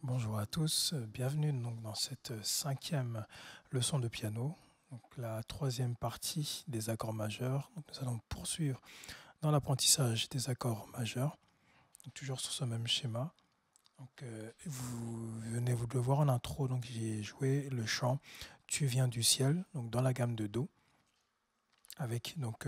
Bonjour à tous, bienvenue donc dans cette cinquième leçon de piano, donc la troisième partie des accords majeurs. Donc nous allons poursuivre dans l'apprentissage des accords majeurs, donc toujours sur ce même schéma. Donc, vous venez vous de le voir en intro, donc j'ai joué le chant Tu viens du ciel, donc dans la gamme de Do, avec donc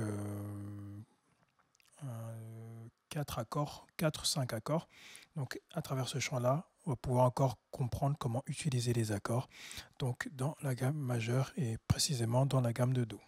4 accords, 4-5 accords. Donc à travers ce chant-là, on va pouvoir encore comprendre comment utiliser les accords donc dans la gamme majeure et précisément dans la gamme de Do.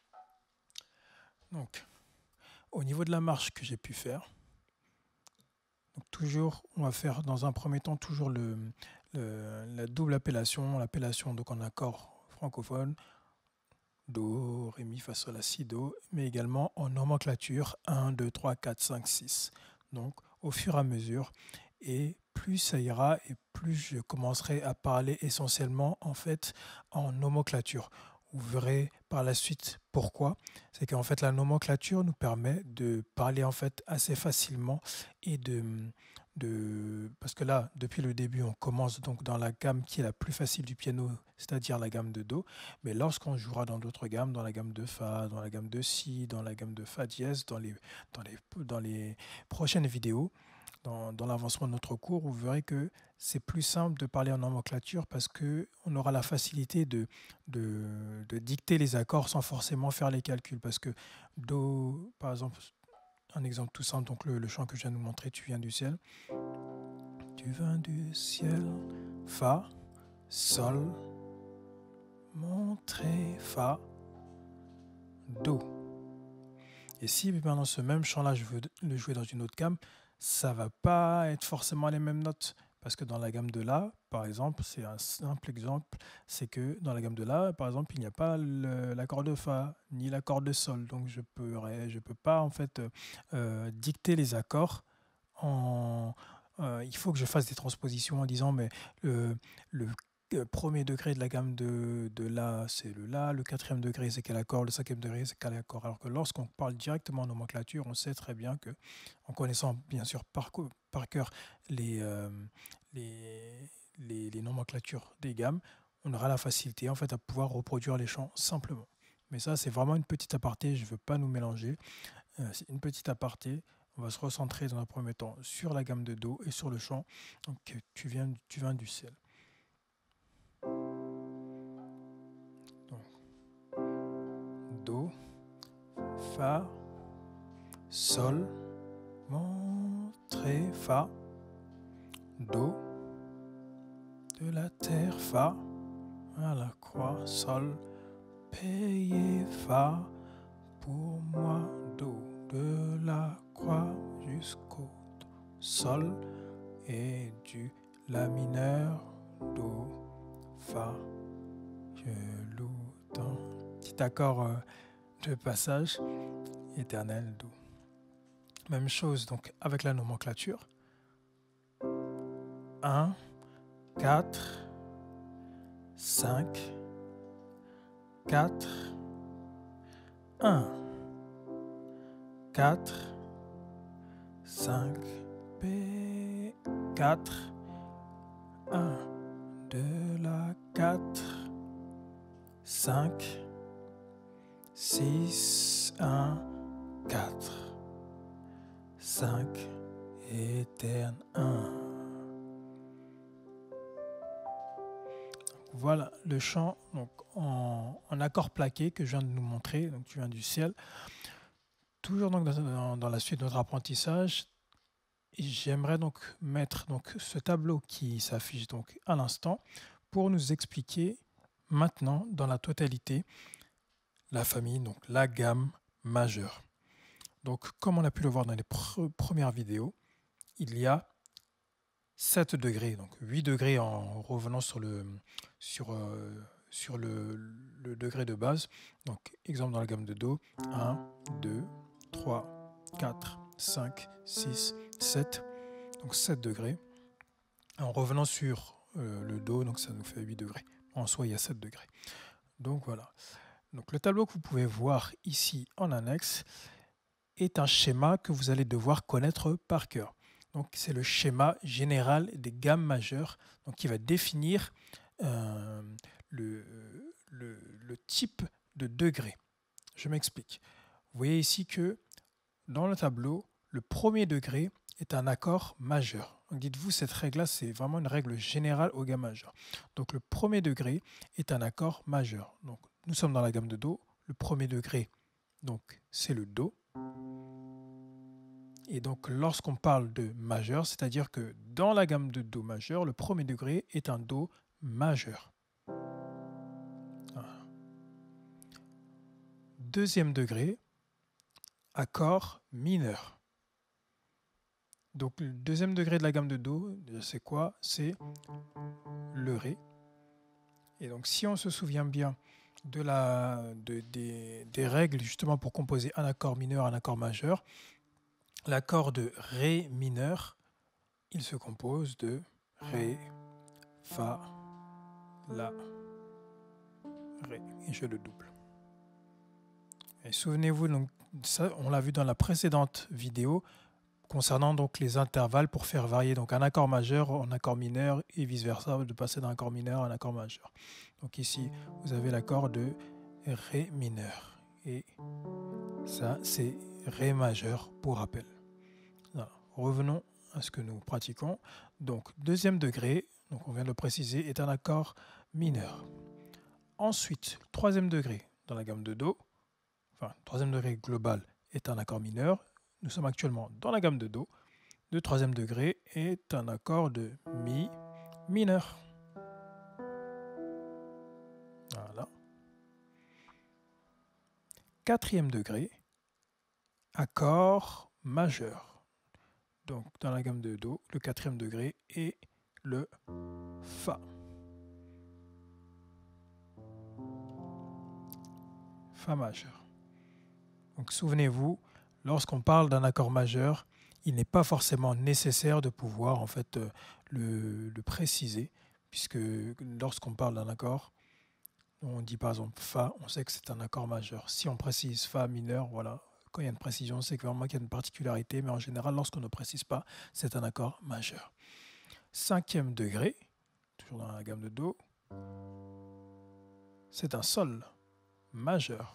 Donc au niveau de la marche que j'ai pu faire, donc toujours on va faire dans un premier temps toujours la double l'appellation donc en accord francophone, Do, Ré, Mi, Fa, Sol, La, Si, Do, mais également en nomenclature 1, 2, 3, 4, 5, 6. Donc au fur et à mesure, et plus ça ira et plus je commencerai à parler essentiellement en fait en nomenclature. Vous verrez par la suite pourquoi. C'est qu'en fait la nomenclature nous permet de parler en fait assez facilement et parce que là depuis le début on commence donc dans la gamme qui est la plus facile du piano, c'est-à-dire la gamme de Do, mais lorsqu'on jouera dans d'autres gammes, dans la gamme de Fa, dans la gamme de Si, dans la gamme de Fa dièse, dans les prochaines vidéos, dans l'avancement de notre cours, vous verrez que c'est plus simple de parler en nomenclature parce qu'on aura la facilité de dicter les accords sans forcément faire les calculs. Parce que Do, par exemple, un exemple tout simple, donc le chant que je viens de vous montrer, Tu viens du ciel. Tu viens du ciel, Fa, Sol, Mon, Ré, Fa, Do. Et si maintenant ce même chant-là, je veux le jouer dans une autre gamme, ça va pas être forcément les mêmes notes. Parce que dans la gamme de La, par exemple, c'est un simple exemple, c'est que dans la gamme de La, par exemple, il n'y a pas l'accord de Fa, ni l'accord de Sol. Donc je peux pas en fait dicter les accords il faut que je fasse des transpositions en disant mais le premier degré de la gamme de La, c'est le La, le quatrième degré, c'est quel accord, le cinquième degré, c'est quel accord. Alors que lorsqu'on parle directement en nomenclature, on sait très bien que, en connaissant bien sûr par cœur les, les nomenclatures des gammes, on aura la facilité en fait à pouvoir reproduire les chants simplement. Mais ça, c'est vraiment une petite aparté, je ne veux pas nous mélanger. C'est une petite aparté. On va se recentrer dans un premier temps sur la gamme de Do et sur le chant. Donc, tu viens du ciel. Donc, Do, Fa, Sol, Mon, Ré, Fa, Do, de la terre, Fa, à la croix, Sol, payé, Fa, pour moi, Do, de la croix jusqu'au Do, Sol, et du La mineur, Do, Fa, je loue dans. Petit accord de passage, éternel, Do. Même chose donc avec la nomenclature. 1, 4, 5, 4, 1, 4, 5, P, 4, 1, de la 4, 5, 6, 1, 4, 5, éterne 1. Voilà le chant donc, en accord plaqué que je viens de nous montrer, donc tu viens du ciel. Toujours donc dans la suite de notre apprentissage, j'aimerais donc mettre donc, ce tableau qui s'affiche donc à l'instant pour nous expliquer maintenant dans la totalité la famille, donc la gamme majeure. Donc comme on a pu le voir dans les premières vidéos, il y a 7 degrés, donc 8 degrés en revenant sur le degré de base. Donc exemple dans la gamme de Do, 1, 2, 3, 4, 5, 6, 7, donc 7 degrés. En revenant sur le Do, donc ça nous fait 8 degrés. En soi, il y a 7 degrés. Donc voilà. Donc le tableau que vous pouvez voir ici en annexe est un schéma que vous allez devoir connaître par cœur. Donc c'est le schéma général des gammes majeures, donc qui va définir le type de degré. Je m'explique. Vous voyez ici que dans le tableau, le premier degré est un accord majeur. Dites-vous, cette règle-là, c'est vraiment une règle générale aux gammes majeures. Donc le premier degré est un accord majeur. Donc nous sommes dans la gamme de Do. Le premier degré, donc c'est le Do. Et donc lorsqu'on parle de majeur, c'est-à-dire que dans la gamme de Do majeur, le premier degré est un Do majeur. Voilà. Deuxième degré, accord mineur. Donc le deuxième degré de la gamme de Do, c'est quoi? C'est le Ré. Et donc si on se souvient bien des règles justement pour composer un accord mineur, un accord majeur, l'accord de Ré mineur, il se compose de Ré, Fa, La, Ré. Et je le double. Et souvenez-vous, donc, ça, on l'a vu dans la précédente vidéo, concernant donc les intervalles pour faire varier donc un accord majeur en accord mineur et vice versa, de passer d'un accord mineur à un accord majeur. Donc ici, vous avez l'accord de Ré mineur. Et ça, c'est Ré majeur pour rappel. Voilà. Revenons à ce que nous pratiquons. Donc, deuxième degré, donc on vient de le préciser, est un accord mineur. Ensuite, troisième degré dans la gamme de Do, enfin, troisième degré global est un accord mineur. Nous sommes actuellement dans la gamme de Do. Le troisième degré est un accord de Mi mineur. Voilà. Quatrième degré, accord majeur. Donc dans la gamme de Do, le quatrième degré est le Fa. Fa majeur. Donc souvenez-vous, lorsqu'on parle d'un accord majeur, il n'est pas forcément nécessaire de pouvoir en fait le préciser, puisque lorsqu'on parle d'un accord, on dit par exemple Fa, on sait que c'est un accord majeur. Si on précise Fa mineur, voilà, quand il y a une précision, c'est vraiment qu'il y a une particularité, mais en général, lorsqu'on ne précise pas, c'est un accord majeur. Cinquième degré, toujours dans la gamme de Do, c'est un Sol majeur.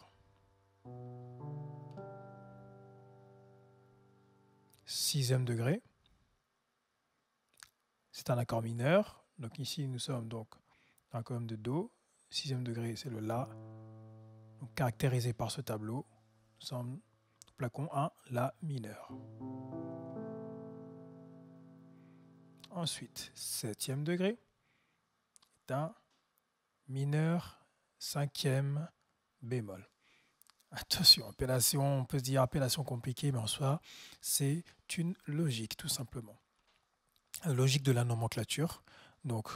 Sixième degré, c'est un accord mineur. Donc ici, nous sommes donc dans la colonne de Do. Sixième degré, c'est le La. Donc, caractérisé par ce tableau, nous sommes plaquons un La mineur. Ensuite, septième degré est un mineur cinquième bémol. Attention, appellation, on peut se dire appellation compliquée, mais en soi, c'est une logique, tout simplement. La logique de la nomenclature. Donc,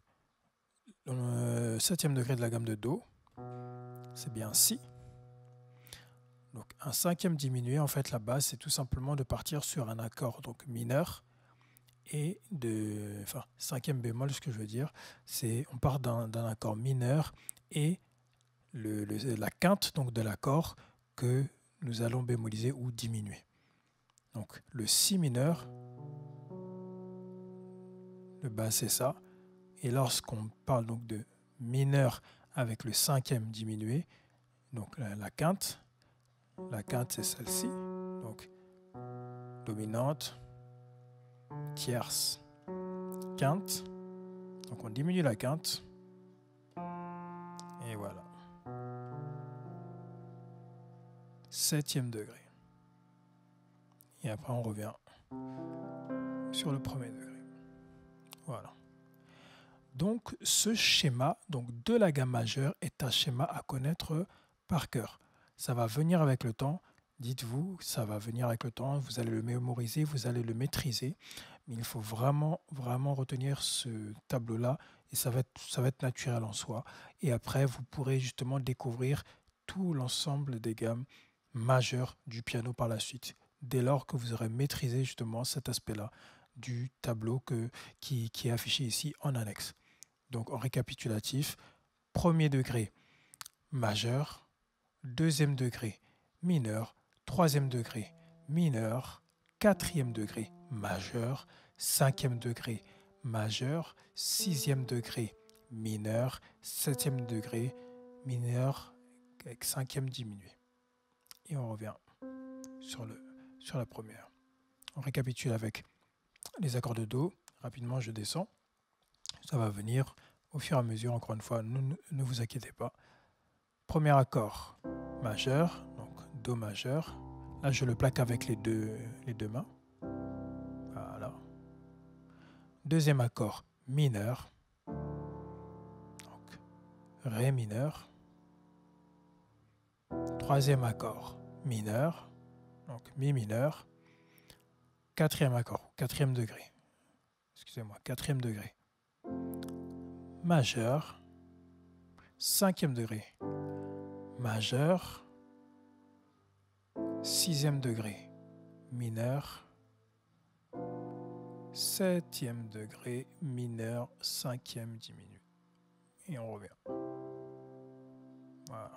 le septième degré de la gamme de Do, c'est bien Si. Donc, un cinquième diminué, en fait, la base, c'est tout simplement de partir sur un accord donc mineur et enfin, cinquième bémol, ce que je veux dire, c'est on part d'un accord mineur et la quinte donc de l'accord que nous allons bémoliser ou diminuer. Donc le Si mineur, le bas c'est ça, et lorsqu'on parle donc de mineur avec le cinquième diminué, donc la quinte c'est celle-ci, donc dominante, tierce, quinte, donc on diminue la quinte, et voilà. Septième degré. Et après, on revient sur le premier degré. Voilà. Donc, ce schéma donc, de la gamme majeure est un schéma à connaître par cœur. Ça va venir avec le temps. Dites-vous, ça va venir avec le temps. Vous allez le mémoriser, vous allez le maîtriser. Mais il faut vraiment, vraiment retenir ce tableau-là. Et ça va être naturel en soi. Et après, vous pourrez justement découvrir tout l'ensemble des gammes majeures du piano par la suite, dès lors que vous aurez maîtrisé justement cet aspect-là du tableau qui est affiché ici en annexe. Donc en récapitulatif, premier degré majeur, deuxième degré mineur, troisième degré mineur, quatrième degré majeur, cinquième degré majeur, sixième degré mineur, septième degré mineur avec cinquième diminué. Et on revient sur la première. On récapitule avec les accords de Do. Rapidement, je descends. Ça va venir au fur et à mesure, encore une fois, ne vous inquiétez pas. Premier accord majeur, donc Do majeur. Là, je le plaque avec les deux mains. Voilà. Deuxième accord mineur, donc Ré mineur. Troisième accord mineur, donc Mi mineur. Quatrième accord, quatrième degré. Excusez-moi, quatrième degré. Majeur. Cinquième degré. Majeur. Sixième degré. Mineur. Septième degré. Mineur. Cinquième diminué. Et on revient. Voilà.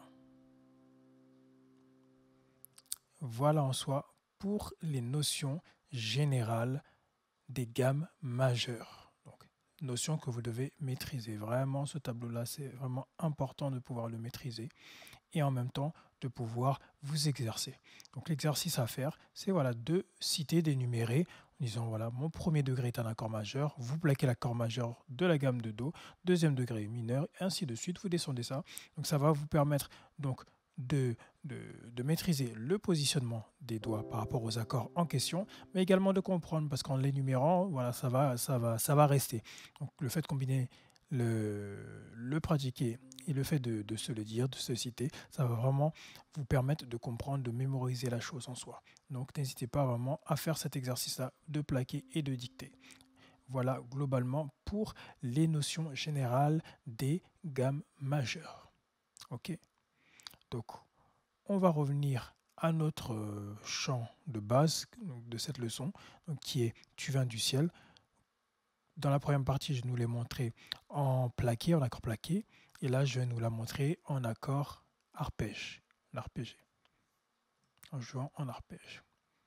Voilà en soi pour les notions générales des gammes majeures. Donc, notions que vous devez maîtriser. Vraiment, ce tableau-là, c'est vraiment important de pouvoir le maîtriser et en même temps de pouvoir vous exercer. Donc, l'exercice à faire, c'est voilà, de citer, d'énumérer en disant voilà, mon premier degré est un accord majeur, vous plaquez l'accord majeur de la gamme de Do, deuxième degré mineur, et ainsi de suite, vous descendez ça. Donc, ça va vous permettre donc de maîtriser le positionnement des doigts par rapport aux accords en question, mais également de comprendre, parce qu'en l'énumérant, voilà, ça va rester. Donc le fait de combiner le pratiquer et le fait de se le dire, de se citer, ça va vraiment vous permettre de comprendre, de mémoriser la chose en soi. Donc n'hésitez pas vraiment à faire cet exercice-là de plaquer et de dicter. Voilà globalement pour les notions générales des gammes majeures. Ok ? Donc, on va revenir à notre chant de base de cette leçon, donc, qui est Tu viens du ciel. Dans la première partie, je nous l'ai montré en plaqué, en accord plaqué. Et là, je vais nous la montrer en accord arpège, en arpégé, en jouant en arpège.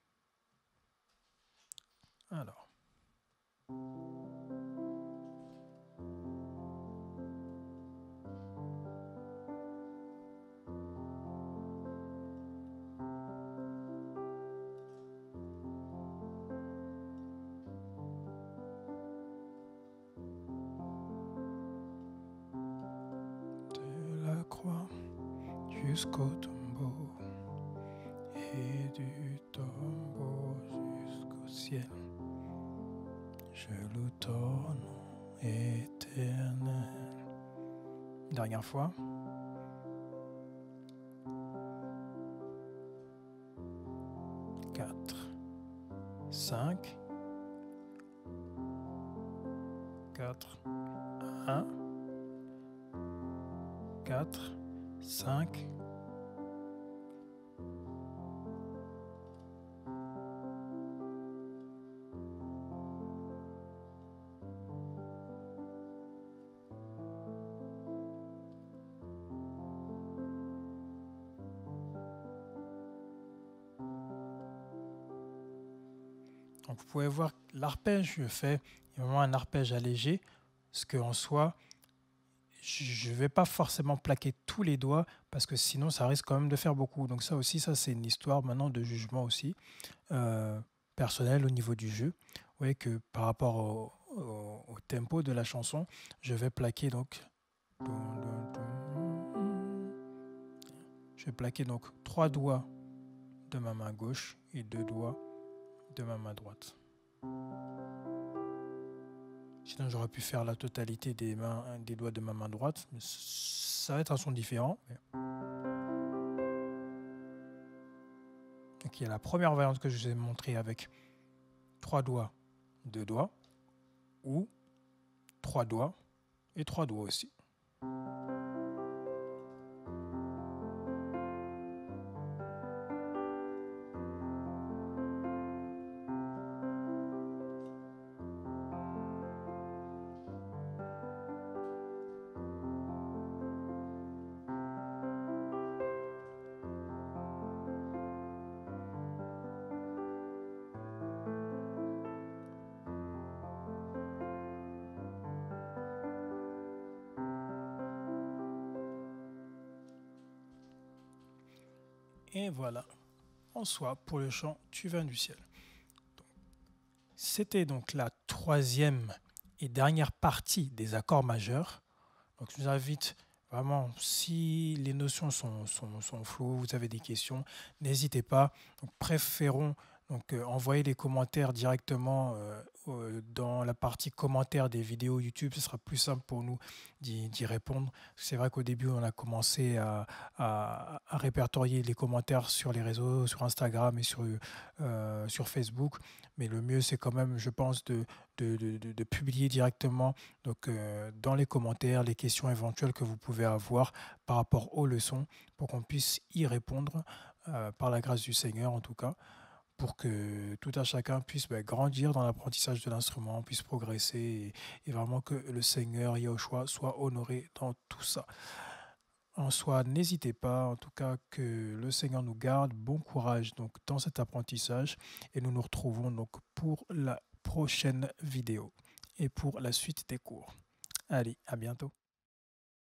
Alors. Jusqu'au tombeau et du tombeau jusqu'au ciel, je loue ton nom éternel. Dernière fois. Quatre, 5, 4, 1, 4, 5. Donc vous pouvez voir l'arpège, je fais vraiment un arpège allégé, parce qu'en soi, je ne vais pas forcément plaquer tous les doigts, parce que sinon ça risque quand même de faire beaucoup. Donc ça aussi, ça c'est une histoire maintenant de jugement aussi, personnel au niveau du jeu. Vous voyez que par rapport au tempo de la chanson, je vais plaquer donc... Je vais plaquer donc 3 doigts de ma main gauche et 2 doigts de ma main droite. Sinon, j'aurais pu faire la totalité des doigts de ma main droite, mais ça va être un son différent. Donc, il y a la première variante que je vous ai montrée avec 3 doigts, 2 doigts, ou 3 doigts et 3 doigts aussi. Et voilà, en soi, pour le chant Tu viens du ciel. C'était donc la troisième et dernière partie des accords majeurs. Donc je vous invite vraiment, si les notions sont floues, vous avez des questions, n'hésitez pas. Donc, préférons envoyer les commentaires directement dans la partie commentaires des vidéos YouTube. Ce sera plus simple pour nous d'y répondre. C'est vrai qu'au début, on a commencé à répertorier les commentaires sur les réseaux, sur Instagram et sur Facebook. Mais le mieux, c'est quand même, je pense, de publier directement dans les commentaires les questions éventuelles que vous pouvez avoir par rapport aux leçons pour qu'on puisse y répondre par la grâce du Seigneur en tout cas, pour que tout un chacun puisse grandir dans l'apprentissage de l'instrument, puisse progresser et vraiment que le Seigneur Yahushua soit honoré dans tout ça. En soi, n'hésitez pas, en tout cas que le Seigneur nous garde, bon courage donc dans cet apprentissage et nous nous retrouvons donc pour la prochaine vidéo et pour la suite des cours. Allez, à bientôt.